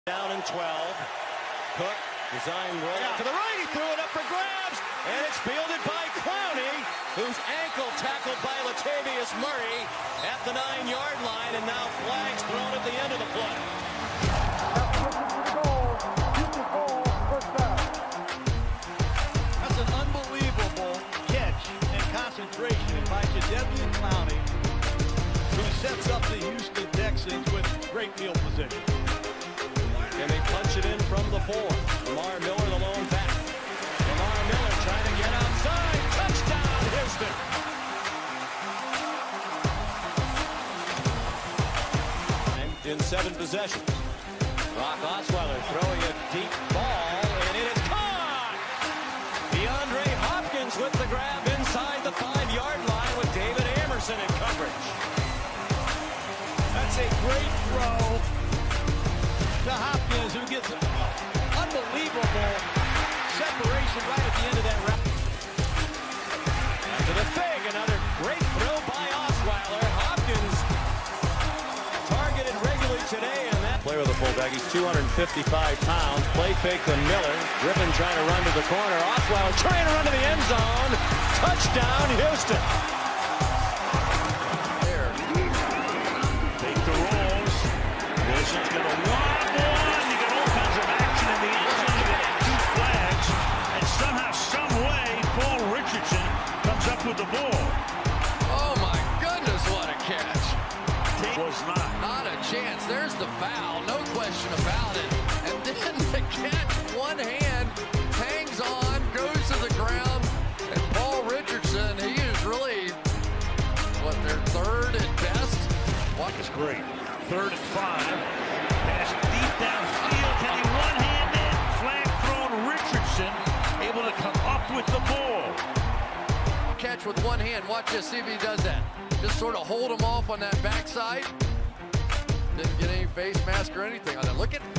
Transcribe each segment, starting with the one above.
Down in 12. Cook, design roll out to the right. He threw it up for grabs, and it's fielded by Clowney, whose ankle tackled by Latavius Murray at the 9-yard line, and now flags thrown at the end of the play. That's an unbelievable catch and concentration by Jadeveon Clowney, who sets up the Houston Texans with great field position. And they punch it in from the 4. Lamar Miller, the lone back. Lamar Miller trying to get outside. Touchdown, Houston. In 7 possessions. Brock Osweiler throwing a deep ball, and it is caught. DeAndre Hopkins with the grab inside the 5-yard line with David Amerson in coverage. That's a great throw to Hopkins, who gets unbelievable separation right at the end of that route. To the fig, another great throw by Osweiler. Hopkins targeted regularly today, and that player of the fullback, he's 255 pounds. Play fake to Miller. Griffin trying to run to the corner. Osweiler trying to run to the end zone. Touchdown, Houston. There. Take the rolls. Wilson's going to one. You got all kinds of action in the end zone. You got 2 flags, and somehow, some way, Paul Richardson comes up with the ball. Oh my goodness, what a catch. Was not a chance. There's the foul, no question about it. And then the catch, one hand, hangs on, goes to the ground, and Paul Richardson, he is really, what, their 3rd at best? Walk is great. 3rd and 5. Pass deep downfield. Can he one-handed? Flag thrown. Richardson able to come up with the ball. Catch with one hand. Watch this, see if he does that. Just sort of hold him off on that backside. Didn't get any face mask or anything on it. Look at.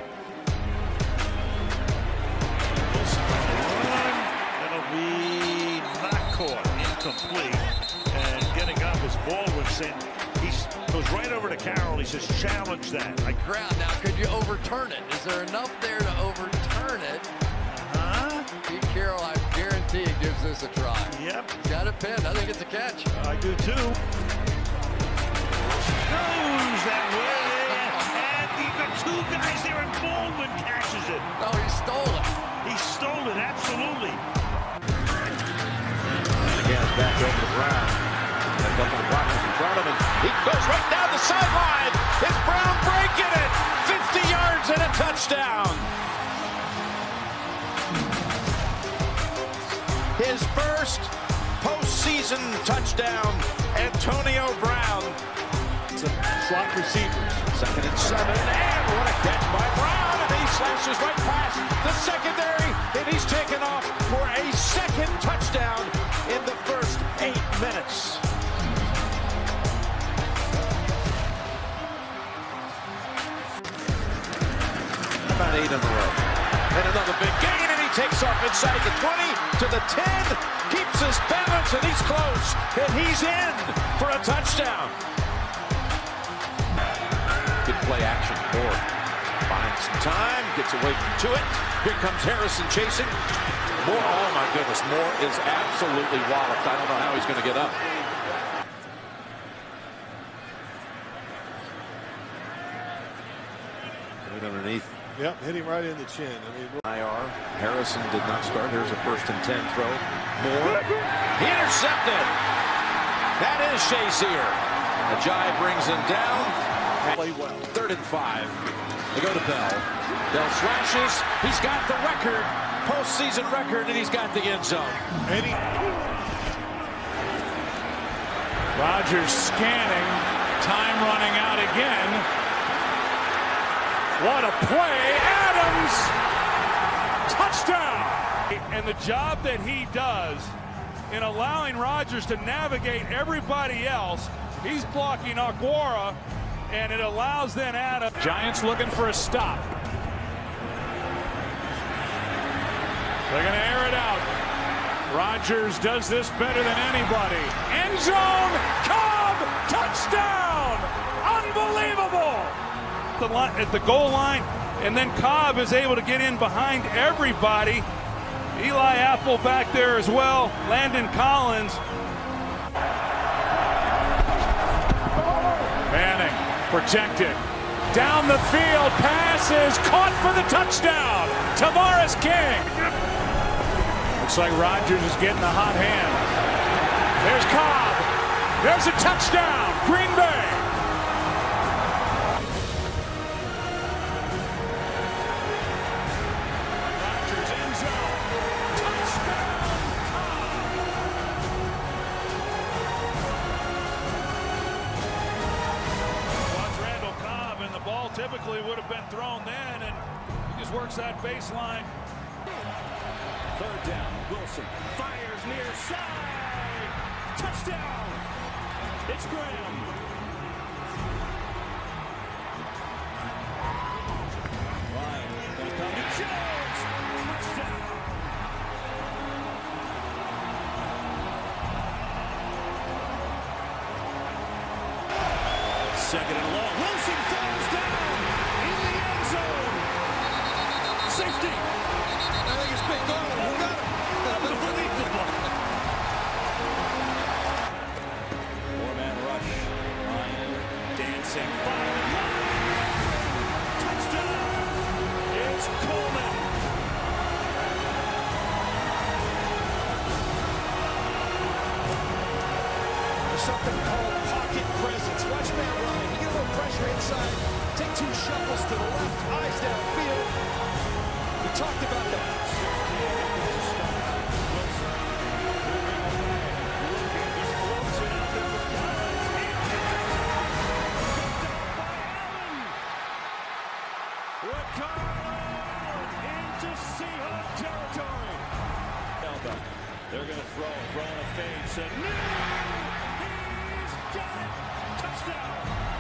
That'll be not caught. Incomplete. And getting up is Baldwin saying he goes right over to Carroll. He says, challenge that. Ground. Now, could you overturn it? Is there enough there to overturn it? Pete Carroll, I guarantee, gives this a try. Yep. He's got it pinned. I think it's a catch. I do too. Goes that way. And you've got 2 guys there, and Baldwin catches it. No, he stole it. He stole it, absolutely. And again, back over to Brown. A couple of blockers in front of him. He goes right down the sideline. It's Brown breaking it. 50 yards and a touchdown. His first postseason touchdown, Antonio Brown. Slot receivers. 2nd and 7, and what a catch by Brown, and he slashes right past the secondary, and he's taken off for a 2nd touchdown in the first 8 minutes. About 8 in a row. And another big gain, and he takes off inside the 20 to the 10, keeps his balance, and he's close, and he's in for a touchdown. Good play action. Moore finds some time, gets away to it. Here comes Harrison chasing. Moore, oh my goodness, Moore is absolutely walloped. I don't know how he's going to get up. Right underneath. Yep, hit him right in the chin. I mean, IR. Harrison did not start. Here's a 1st and 10 throw. Moore. He intercepted. That is Shazier. Ajayi brings him down. Play well. 3rd and 5. They go to Bell. Bell slashes. He's got the record, postseason record, and he's got the end zone. Rodgers scanning. Time running out again. What a play. Adams. Touchdown. And the job that he does in allowing Rodgers to navigate everybody else. He's blocking Dakwar, and it allows then Adams. Giants looking for a stop. They're going to air it out. Rodgers does this better than anybody. End zone. Cobb. Touchdown. Unbelievable. At the goal line, And then Cobb is able to get in behind everybody. Eli Apple back there as well. Landon Collins. Manning protected. Down the field, pass is caught for the touchdown. Tavares King. Looks like Rodgers is getting a hot hand. There's Cobb. There's a touchdown. Green Bay. Rodgers end zone. Touchdown. Cobb. And the ball typically would have been thrown then, and he just works that baseline. Third down, Wilson fires near side. Touchdown. It's Graham. Ryan gonna come to Jones. Touchdown. Second and long. Wilson falls down in the end zone. Safety. I think it's picked off. Who got him? Unbelievable. Four-man rush. Ryan dancing. Touchdown. It's Coleman. There's something called pocket presence. Watch Matt Ryan. You get a little pressure inside. Take two shuffles to the left. Eyes downfield. We talked about that. Into Seahawk territory. They're going to throwing a fade. Said no. He's got it. Touchdown.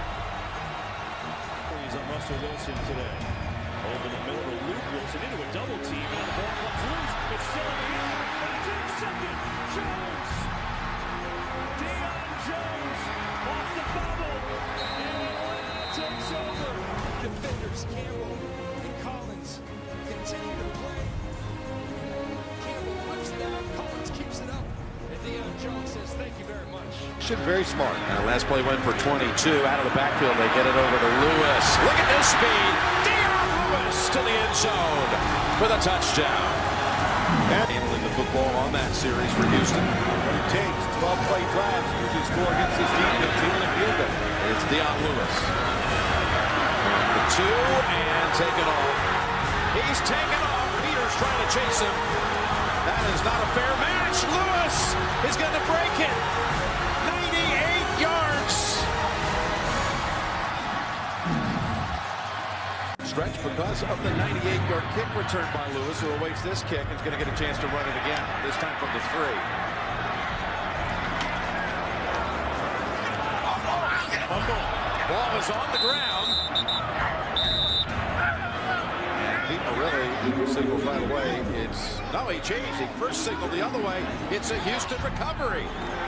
He's on Russell Wilson today. Over the middle to Luke Wilson into a double team, and the ball comes loose. It's still in the air. That's intercepted. Jones. Deion Jones off the bubble. And Atlanta takes over. Defenders, Campbell and Collins continue to play. Campbell whips it out. Collins keeps it up. And Deion Jones says, thank you very much. Very smart. Last play went for 22 out of the backfield. They get it over to Lewis. Look at this speed. Deion Lewis to the end zone for the touchdown. Handling the football on that series for Houston. What it takes, 12-play drives, usually score against this defense, even a field goal. It's Deion Lewis. The two and taken off. He's taken off. Peter's trying to chase him. That is not a fair match. Lewis is going to break it. 98 yards. Stretch because of the 98-yard kick return by Lewis, who awaits this kick and is going to get a chance to run it again, this time from the 3. Ball is on the ground. And people really signaled right away. No, he changed. He first signaled the other way. It's a Houston recovery.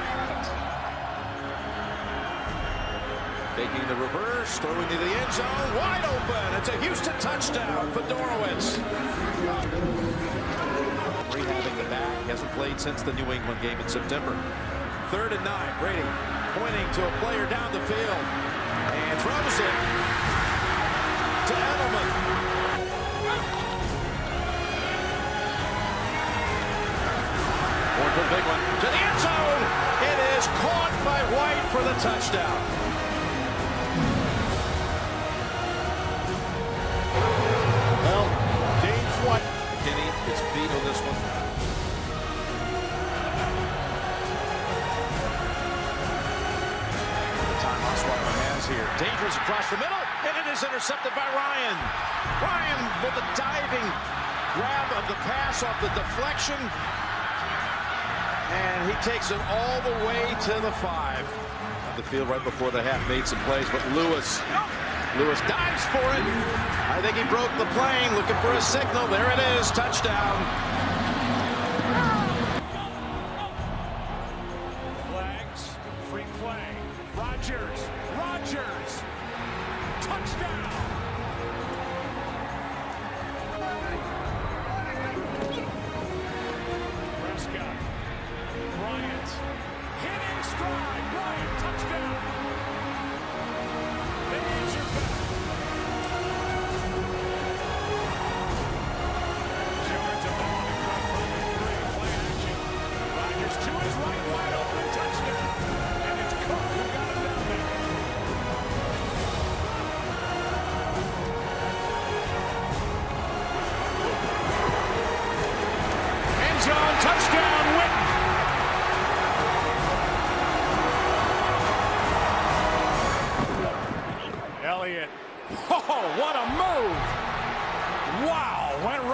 Making the reverse, throwing to the end zone, wide open. It's a Houston touchdown for Dorowitz. Rehabbing the back, hasn't played since the New England game in September. 3rd and 9, Brady pointing to a player down the field and throws it to Edelman. Going for the big one, to the end zone. It is caught by White for the touchdown. Well, James White. McKinney is beat on this one. The time Osweiler has here. Dangerous across the middle, and it is intercepted by Ryan. Ryan with a diving grab of the pass off the deflection. And he takes it all the way to the 5. The field right before the half made some plays, but Lewis dives for it. I think he broke the plane, looking for a signal. There it is, touchdown. Flags, free play. Rodgers, touchdown.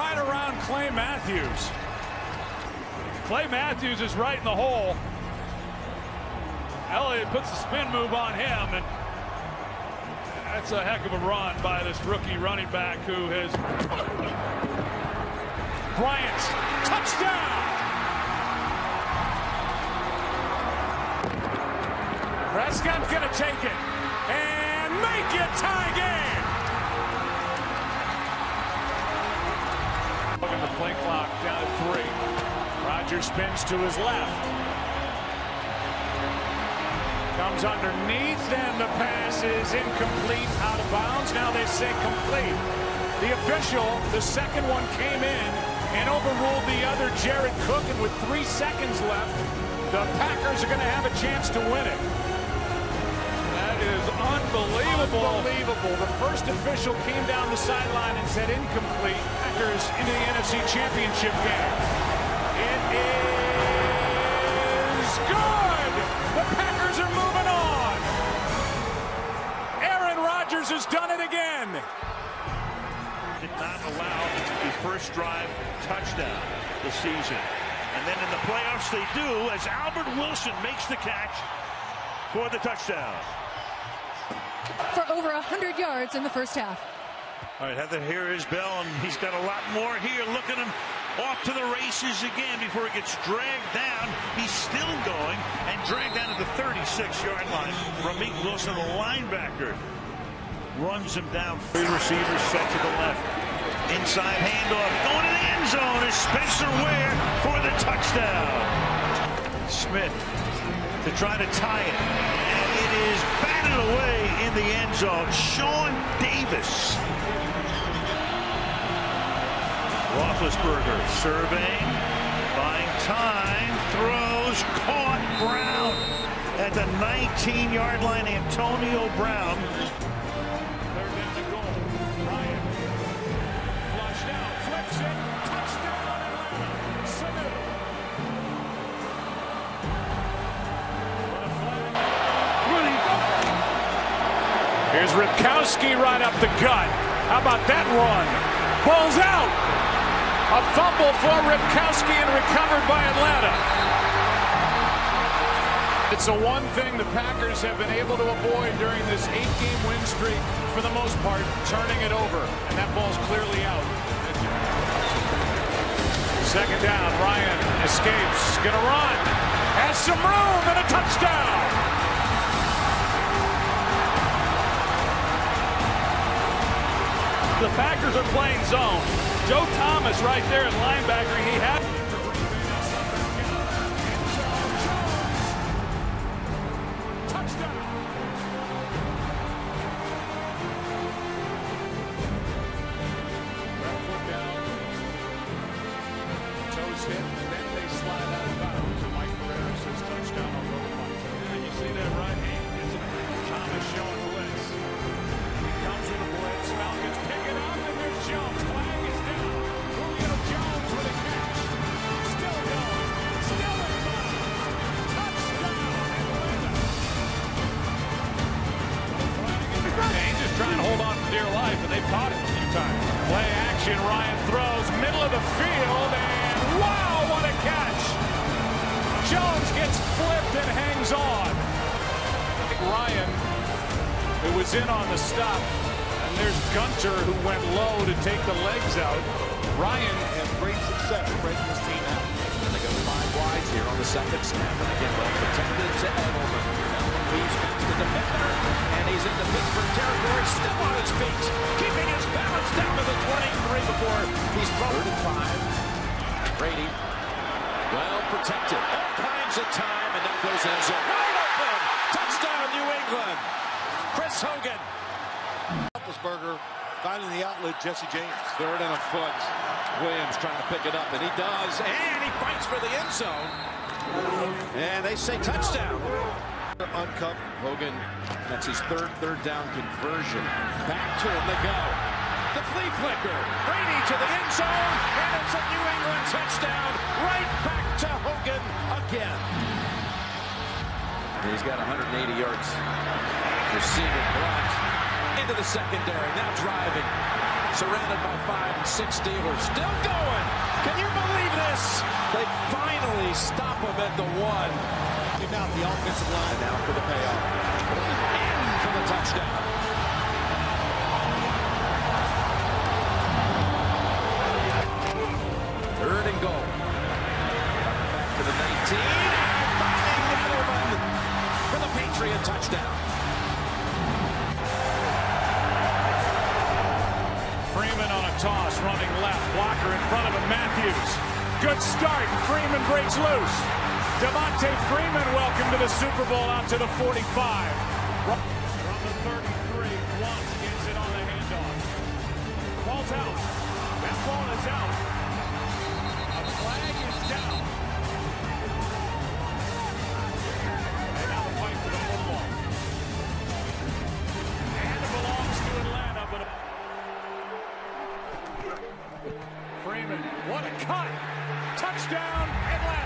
right around Clay Matthews. Clay Matthews is right in the hole. Elliott puts the spin move on him, and that's a heck of a run by this rookie running back who has... Bryant, touchdown! Prescott's going to take it and make it tie game. Looking at the play clock down at 3. Rodgers spins to his left. Comes underneath, and the pass is incomplete, out of bounds. Now they say complete. The official, the second one came in and overruled the other, Jared Cook, and with 3 seconds left, the Packers are going to have a chance to win it. That is unbelievable. Unbelievable. The first official came down the sideline and said incomplete. Packers into the NFC Championship game. It is good. The Packers are moving on. Aaron Rodgers has done it again. Did not allow the first drive touchdown this season. And then in the playoffs they do, as Albert Wilson makes the catch for the touchdown. For over 100 yards in the first half. All right, Heather, here is Bell, and he's got a lot more here. Look at him off to the races again before he gets dragged down. He's still going and dragged down to the 36-yard line. Ramik Wilson, the linebacker, runs him down. 3 receivers set to the left. Inside handoff. Going to the end zone is Spencer Ware for the touchdown. Smith to try to tie it. And it is batted away in the end zone. Sean Davis. Roethlisberger surveying, buying time, throws, caught. Brown at the 19-yard line. Antonio Brown. Third down to goal. Bryant flushed out, flips it, touchdown Atlanta. Sanu. Here's Ripkowski right up the gut. How about that run? Ball's out. A fumble for Ripkowski and recovered by Atlanta. It's the one thing the Packers have been able to avoid during this 8-game win streak, for the most part, turning it over. And that ball's clearly out. Second down, Ryan escapes, gonna run, has some room, and a touchdown. The Packers are playing zone. Joe Thomas right there in linebacker. He had touchdown. Left foot down. Toes hit, and then they slide out of bounds. And Mike Pereira says touchdown on both Mike. Yeah, you see that right hand, isn't it? Thomas showing blitz. He comes with a blitz. Falcons pick it up, and there's Jones. Flag is down. Julio Jones with a catch. Still going. Still in bounds. Touchdown, Atlanta. He's just trying to hold on for dear life, and they've caught it a few times. Play action. Ryan throws middle of the field, and wow, what a catch. Jones gets flipped and hangs on. Ryan, who was in on the stop. And there's Gunter, who went low to take the legs out. Ryan has great success breaking this team out. They go 5 wides here on the second snap. And again, well protected to Edelman. Edelman weaves past the defender. And he's into Pittsburgh territory, still on his feet. Keeping his balance down to the 23 before he's thrown. 35. Brady, well protected. All kinds of time, and that goes in zone. Wide open! Touchdown, New England! Chris Hogan. Roethlisberger finding the outlet, Jesse James. 3rd and a foot. Williams trying to pick it up, and he does. And he fights for the end zone. And they say touchdown. Uncovered. Hogan, that's his third down conversion. Back to him they go. The flea flicker. Brady to the end zone. And it's a New England touchdown. Right back to Hogan again. He's got 180 yards. Receiving blocked into the secondary. Now driving. surrounded by 5 and 6 Steelers. Still going. Can you believe this? They finally stop him at the 1. Out the offensive line now for the payoff. And for the touchdown. Third and goal. Back to the 19. And finding Edelman for the Patriot touchdown. Freeman on a toss, running left. Blocker in front of him, Matthews. Good start. Freeman breaks loose. Devontae Freeman, welcome to the Super Bowl, out to the 45. From the 33, Blunt gets it on the handoff. Ball's out. That ball is out. A flag is down. And now the fight for the football. And it belongs to Atlanta, but Freeman, what a cut! Touchdown, Atlanta!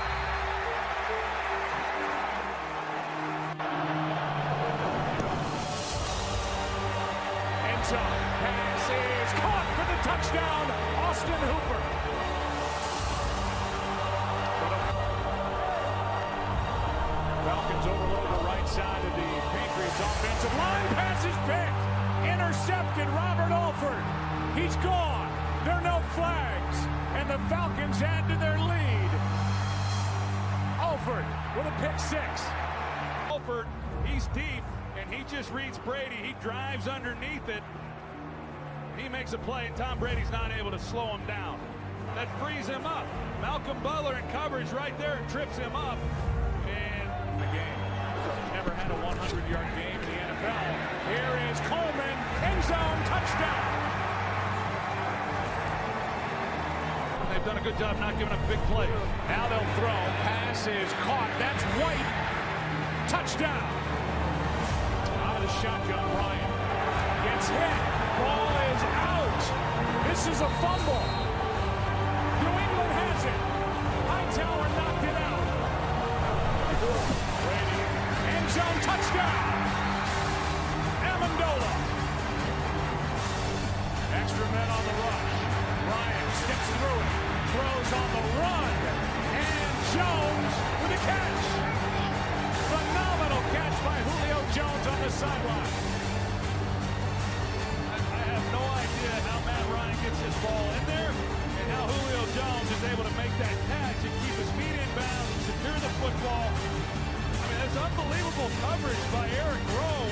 Pass is caught for the touchdown, Austin Hooper. Falcons overload the right side of the Patriots offensive line. Pass is picked. Intercepted, Robert Alford. He's gone. There are no flags. And the Falcons add to their lead. Alford with a pick 6. Alford, he's deep. And he just reads Brady. He drives underneath it. He makes a play, and Tom Brady's not able to slow him down. That frees him up. Malcolm Butler in coverage right there and trips him up. And the game. Never had a 100-yard game in the NFL. Here is Coleman. End zone touchdown. They've done a good job not giving up big plays. Now they'll throw. Pass is caught. That's White. Touchdown. The shotgun, Ryan gets hit. Ball is out. This is a fumble. New England has it. Hightower knocked it out. Brady, end zone touchdown. Amendola. Extra men on the rush. Ryan steps through it. Throws on the run. And Jones with a catch. Phenomenal catch by Julio Jones on the sideline. I have no idea how Matt Ryan gets this ball in there and how Julio Jones is able to make that catch and keep his feet in bounds and secure the football. I mean, that's unbelievable coverage by Eric Rowe.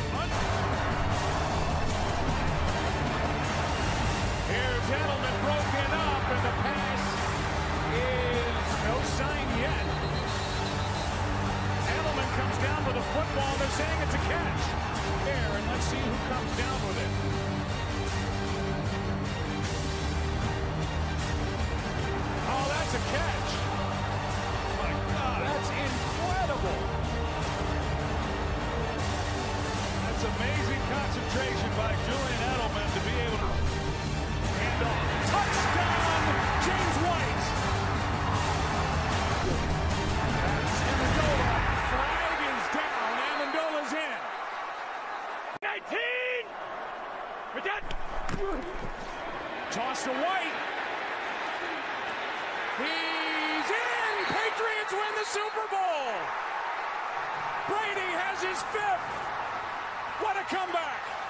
Here's Edelman broken up, and the pass is no sign yet. Edelman comes down with a football. They're saying it's a catch. There, and let's see who comes down with it. Oh, that's a catch. My God, that's incredible. That's amazing concentration by Julian Edelman to be able to hand off. Touchdown, James White. That's Amendola. Flag is down. Amendola's in. 19. Toss to White. He's in. Patriots win the Super Bowl. Brady has his 5th. What a comeback.